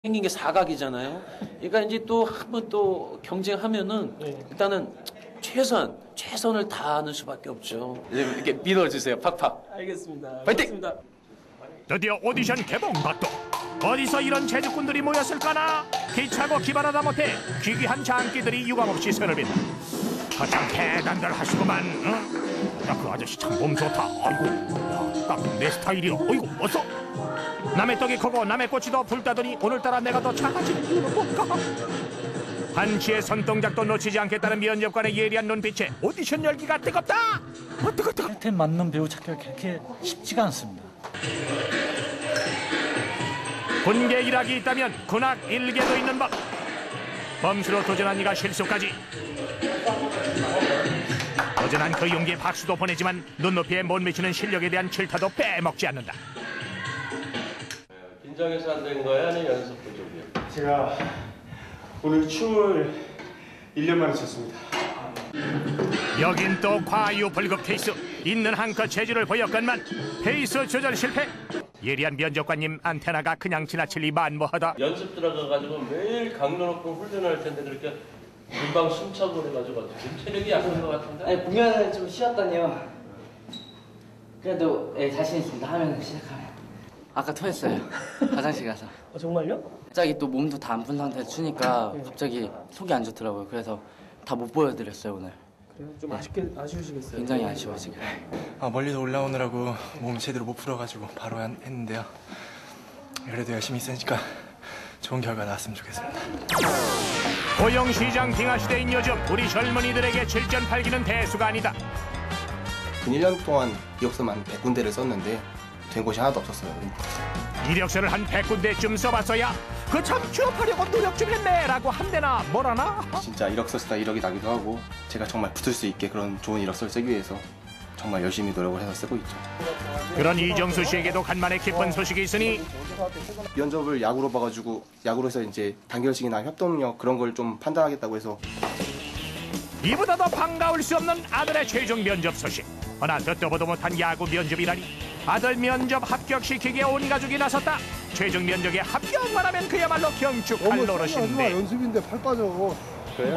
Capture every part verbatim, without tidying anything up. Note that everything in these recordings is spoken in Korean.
생긴 게 사각이잖아요. 그러니까 이제 또 한번 또 경쟁하면은 네. 일단은 최선, 최선을 다하는 수밖에 없죠. 이렇게 밀어주세요. 팍팍. 알겠습니다. 파이팅! 드디어 오디션 개봉박도. 어디서 이런 재주꾼들이 모였을까나? 기차고 기발하다 못해 귀귀한 장기들이 유감없이 선을 빈다. 거참 대단들 하시구만. 응? 야, 그 아저씨 참 몸 좋다. 아이고, 딱 내 스타일이요. 어이구, 어서. 남의 떡이 크고 남의 꽃이 더 불타더니 오늘따라 내가 더 작아지는 이유는 뭘까? 한치의 손동작도 놓치지 않겠다는 면접관의 예리한 눈빛에 오디션 열기가 뜨겁다. 어, 뜨거 뜨거. 혜택 맞는 배우 찾기가 그렇게 쉽지가 않습니다. 군계 일학이 있다면 군학 일계도 있는 법. 범수로 도전한 이가 실수까지. 도전한 그 용기에 박수도 보내지만 눈높이에 못 미치는 실력에 대한 질타도 빼먹지 않는다. 긴장해서 안 된 거야? 아니면 연습 부족이야? 제가 오늘 춤을 일 년 만에 췄습니다. 여긴 또 과유불급 케이스. 있는 한껏 재주를 보였건만 페이스 조절 실패. 예리한 면접관님 안테나가 그냥 지나칠리 만무하다. 연습 들어가가지고 매일 강도 높은 훈련할 텐데 그렇게 금방 숨차고 그래가지고 지금 체력이 약한 것 같은데? 아니 보면은 좀 쉬었다니요. 그래도 예, 자신 있습니다. 하면 시작하면. 아까 토했어요. 화장실 가서. 어, 정말요? 갑자기 또 몸도 다 안 푼 상태에서 추니까 갑자기 속이 안 좋더라고요. 그래서 다 못 보여드렸어요 오늘. 그래요? 좀 아쉽게 아쉬우시겠어요? 굉장히 아쉬워 지금. 아, 멀리서 올라오느라고 몸 제대로 못 풀어가지고 바로 한, 했는데요. 그래도 열심히 했으니까 좋은 결과 나왔으면 좋겠습니다. 고용시장 빙하시대인 요즘 우리 젊은이들에게 칠전팔기는 대수가 아니다. 일 년 동안 이력서만 백 군데를 썼는데 된 곳이 하나도 없었어요. 이력서를 한 백 군데쯤 써봤어야 그 참 취업하려고 노력 좀 했네 라고 한대나 뭐라나. 진짜 이력서 쓰다 이력이 나기도 하고 제가 정말 붙을 수 있게 그런 좋은 이력서를 쓰기 위해서 정말 열심히 노력을 해서 쓰고 있죠. 그런 이정수 씨에게도 간만에 기쁜 소식이 있으니 면접을 야구로 봐가지고 야구로 해서 이제 단결식이나 협동력 그런 걸 좀 판단하겠다고 해서 이보다 더 반가울 수 없는 아들의 최종 면접 소식. 허나 듣도 보도 못한 야구 면접이라니. 아들 면접 합격시키기에 온 가족이 나섰다. 최종 면접에 합격만 하면 그야말로 경축할 노릇인데. 연습인데 팔 빠져. 그래요?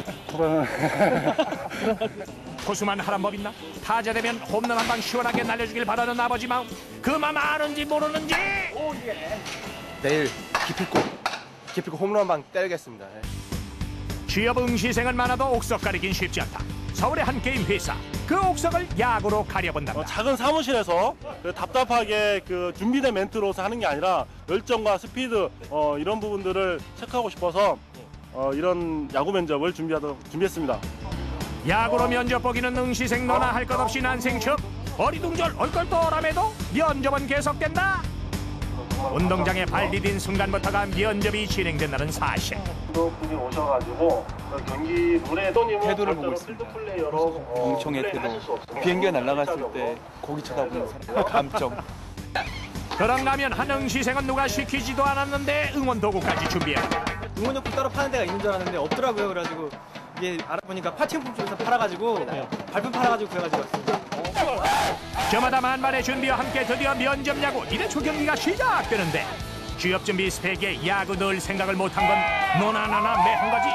고수만 하란 법 있나? 타자 되면 홈런 한 방 시원하게 날려주길 바라는 아버지 마음. 그 맘 아는지 모르는지. 내일 기필코 기필코 홈런 한 방 때리겠습니다. 취업 응시생은 많아도 옥석 가리긴 쉽지 않다. 서울의 한 게임 회사. 그 옥석을 야구로 가려본다. 어, 작은 사무실에서 그 답답하게 그 준비된 멘트로서 하는 게 아니라 열정과 스피드 어, 이런 부분들을 체크하고 싶어서 어, 이런 야구 면접을 준비하도록 준비했습니다. 야구로 면접 보기는 응시생 너나 할 것 없이 난생첩. 어리둥절 얼떨떨함에도 면접은 계속된다. 운동장에 발 디딘 순간부터가 면접이 진행된다는 사실. 분이 오셔가지고 경기 룰에 태도를 보고 있습니다. 멍청의 태도. 비행기가 날아갔을 때 고기 쳐다보는 사람. 감정. 그런가면 한 응시생은 누가 시키지도 않았는데 응원 도구까지 준비했다. 응원용품 따로 파는 데가 있는 줄 알았는데 없더라고요. 그래가지고 이게 알아보니까 파티용품 쪽에서 팔아가지고 발품 팔아가지고 그래가지고 왔습니다. 저마다 만만의 준비와 함께 드디어 면접 야구 일 회 초경기가 시작되는데 취업 준비 스펙에 야구 넣을 생각을 못한 건 너나 나나 매한 거지.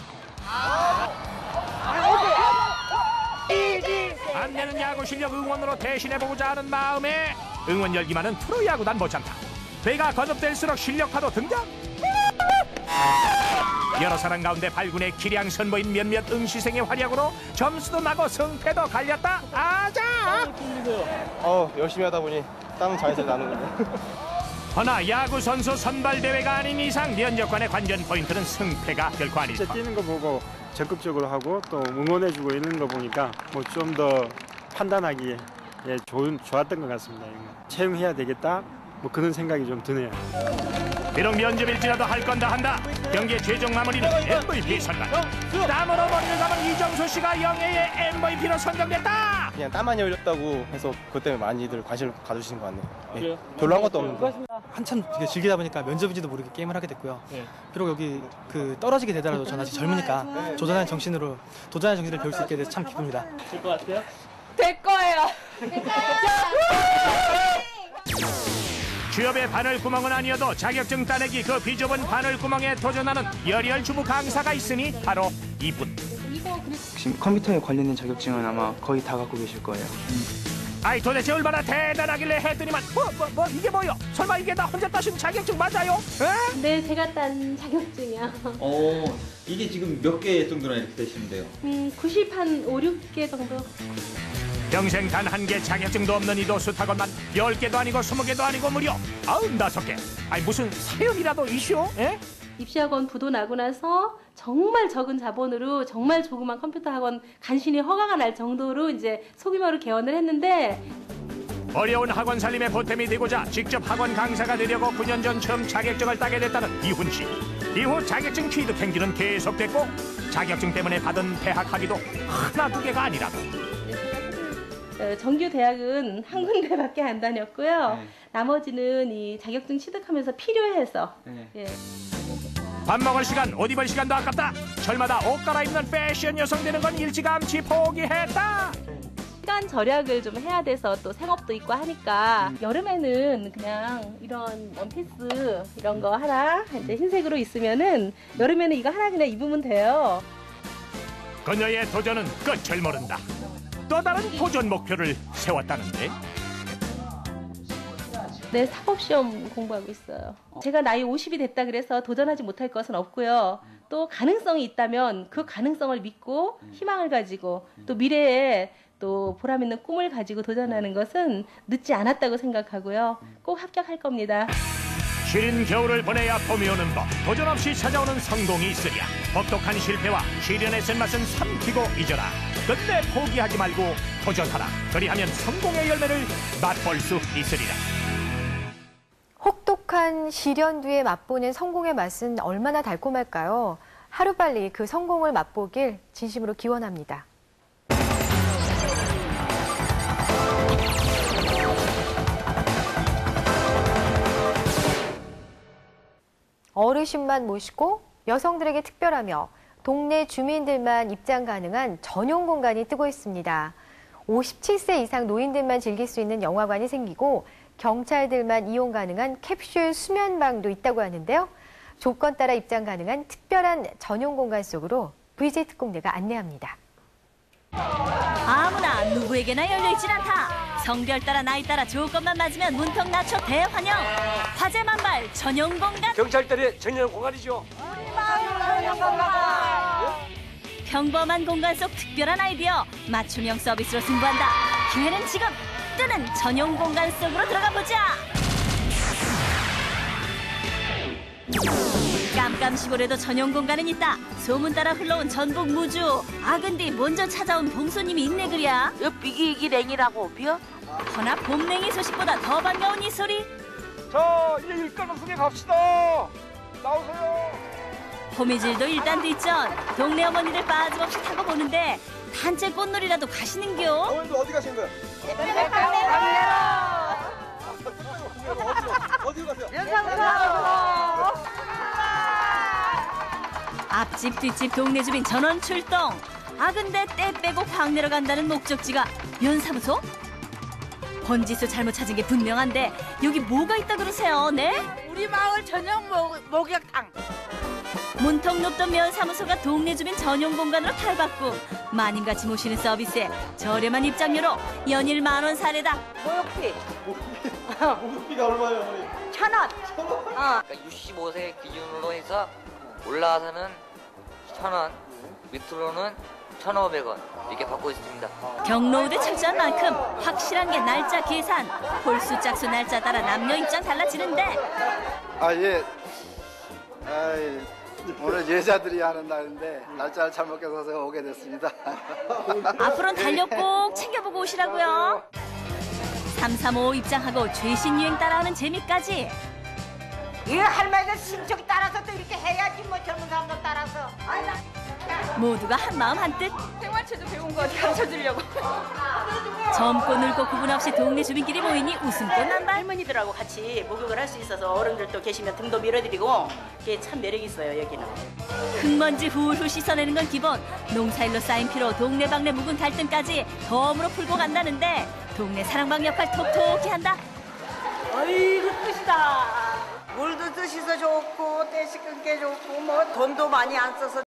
안 되는 야구 실력 응원으로 대신해보고자 하는 마음에 응원 열기만은 프로야구단 못참다. 배가 거듭될수록 실력파도 등장. 여러 사람 가운데 발군의 기량 선보인 몇몇 응시생의 활약으로 점수도 나고 승패도 갈렸다. 아자! 어 열심히 하다 보니 땀 잘잘 나는군요. 허나 야구 선수 선발 대회가 아닌 이상 면접관의 관전 포인트는 승패가 결코 아니다. 진짜 뛰는 거 보고 적극적으로 하고 또 응원해주고 이런 거 보니까 뭐 좀 더 판단하기에 예, 좋은 좋았던 것 같습니다. 채용해야 되겠다. 뭐 그런 생각이 좀 드네요. 비록 면접일지라도 할 건 다 한다. 경기의 최종 마무리는 엠브이피 선발. 땀으로 머리를 감은 이정수 씨가 영예의 엠브이피로 선정됐다. 그냥 땀 많이 흘렸다고 해서 그것 때문에 많이들 관심을 가져주시는 것 같네요. 네. 별로 한 것도 없는데. 한참 되게 즐기다 보니까 면접인지도 모르게 게임을 하게 됐고요. 비록 여기 그 떨어지게 되더라도 저는 아직 젊으니까 도전하는 정신으로 도전하는 정신을 배울 수 있게 돼서 참 기쁩니다. 될 것 같아요? 될 거예요. 취업의 바늘구멍은 아니어도 자격증 따내기 그 비좁은 바늘구멍에 도전하는 열혈 주부 강사가 있으니 바로 이분. 지금 컴퓨터에 관련된 자격증은 아마 거의 다 갖고 계실 거예요. 아이 도대체 얼마나 대단하길래 했더니만 뭐 뭐 뭐 이게 뭐요? 설마 이게 나 혼자 따신 자격증 맞아요? 에? 네, 제가 딴 자격증이요. 어, 이게 지금 몇 개 정도나 이렇게 되시는데요? 음, 구십 한 오, 육 개 정도. 평생 단 한 개 자격증도 없는 이도 수탁원만 열 개도 아니고 스무 개도 아니고 무려 아흔다섯 개. 아니 무슨 사연이라도 이슈? 에? 입시학원 부도 나고 나서 정말 적은 자본으로 정말 조그만 컴퓨터 학원 간신히 허가가 날 정도로 이제 소규모로 개원을 했는데 어려운 학원 살림에 보탬이 되고자 직접 학원 강사가 되려고 구 년 전 처음 자격증을 따게 됐다는 이훈 씨. 이후 자격증 취득 행진은 계속됐고 자격증 때문에 받은 대학 학위도 하나 두 개가 아니라고. 정규 대학은 한 군데밖에 안 다녔고요. 네. 나머지는 이 자격증 취득하면서 필요해서. 네. 예. 밥 먹을 시간, 옷 입을 시간도 아깝다. 철마다 옷 갈아입는 패션 여성 되는 건 일찌감치 포기했다. 시간 절약을 좀 해야 돼서 또 생업도 있고 하니까 음. 여름에는 그냥 이런 원피스 이런 거 하나 이제 흰색으로 있으면은 여름에는 이거 하나 그냥 입으면 돼요. 그녀의 도전은 끝을 모른다. 또 다른 도전 목표를 세웠다는데. 네, 사법시험 공부하고 있어요. 제가 나이 오십이 됐다 그래서 도전하지 못할 것은 없고요. 또 가능성이 있다면 그 가능성을 믿고 희망을 가지고 또 미래에 또 보람 있는 꿈을 가지고 도전하는 것은 늦지 않았다고 생각하고요. 꼭 합격할 겁니다. 시린 겨울을 보내야 봄이 오는 법. 도전 없이 찾아오는 성공이 있으랴. 혹독한 실패와 시련의 쓴맛은 삼키고 잊어라. 끝내 포기하지 말고 도전하라. 그리하면 성공의 열매를 맛볼 수 있으리라. 혹독한 시련 뒤에 맛보는 성공의 맛은 얼마나 달콤할까요? 하루빨리 그 성공을 맛보길 진심으로 기원합니다. 어르신만 모시고 여성들에게 특별하며 동네 주민들만 입장 가능한 전용 공간이 뜨고 있습니다. 오십칠 세 이상 노인들만 즐길 수 있는 영화관이 생기고 경찰들만 이용 가능한 캡슐 수면방도 있다고 하는데요. 조건 따라 입장 가능한 특별한 전용 공간 속으로 브이제이 특공대가 안내합니다. 아무나 누구에게나 열려있진 않다. 성별 따라 나이 따라 조건만 맞으면 문턱 낮춰 대환영. 화재 만발 전용 공간. 경찰들의 전용 공간이죠. 평범한 공간 속 특별한 아이디어 맞춤형 서비스로 승부한다. 기회는 지금. 뜨는 전용 공간 속으로 들어가 보자. 깜깜시골에도 전용 공간은 있다. 소문 따라 흘러온 전북 무주. 아근디 먼저 찾아온 봄손님이 있네 그랴. 비기기 냉이라고 비어? 허나 봄냉이 소식보다 더 반가운 이 소리. 자 이제 일가로 속에 갑시다. 나오세요. 호미질도 일단 뒷전. 동네 어머니들 빠짐없이 타고 보는데 단체 꽃놀이라도 가시는겨. 어머니들 어디 가신 거야? 어디로 가세요? 앞집 뒷집 동네 주민 전원 출동. 아 근데 때 빼고 광내러 간다는 목적지가 면사무소? 번지수 잘못 찾은 게 분명한데 여기 뭐가 있다 그러세요? 네? 우리 마을 전용 목, 목욕탕. 문턱 높던 면사무소가 동네 주민 전용 공간으로 탈바꿈. 마님같이 모시는 서비스에 저렴한 입장료로 연일 만원 사례다. 목욕비. 목욕비가 얼마예요, 어머니? 천 원. 어. 그러니까 육십오 세 기준으로 해서 올라와서는 천 원, 밑으로는 천오백 원 이렇게 받고 있습니다. 경로우대 철저한 만큼 확실한 게 날짜 계산. 홀수 짝수 날짜 따라 남녀 입장 달라지는데. 아 예. 아이, 오늘 여자들이 하는 날인데 날짜를 잘못 껴서 오게 됐습니다. 앞으로는 달력 꼭 챙겨보고 오시라고요. 삼삼오오 입장하고 최신 유행 따라하는 재미까지. 이 할머니가 신청 따라서 또 이렇게 해야지 뭐 젊은 사람도 따라서. 모두가 한마음 한뜻. 생활체조 배운 거 가르쳐주려고. 젊고 늙고 구분 없이 동네 주민끼리 모이니 웃음꽃 난발. 할머니들하고 같이 목욕을 할 수 있어서 어른들도 계시면 등도 밀어드리고 그게 참 매력이 있어요 여기는. 흙먼지 훌훌 씻어내는 건 기본. 농사일로 쌓인 피로 동네방네 묵은 갈등까지 덤으로 풀고 간다는데 동네 사랑방 역할 톡톡히 한다. 어이구 뜻이다. 물도 뜻이서 좋고 떼시 끊게 좋고 뭐 돈도 많이 안 써서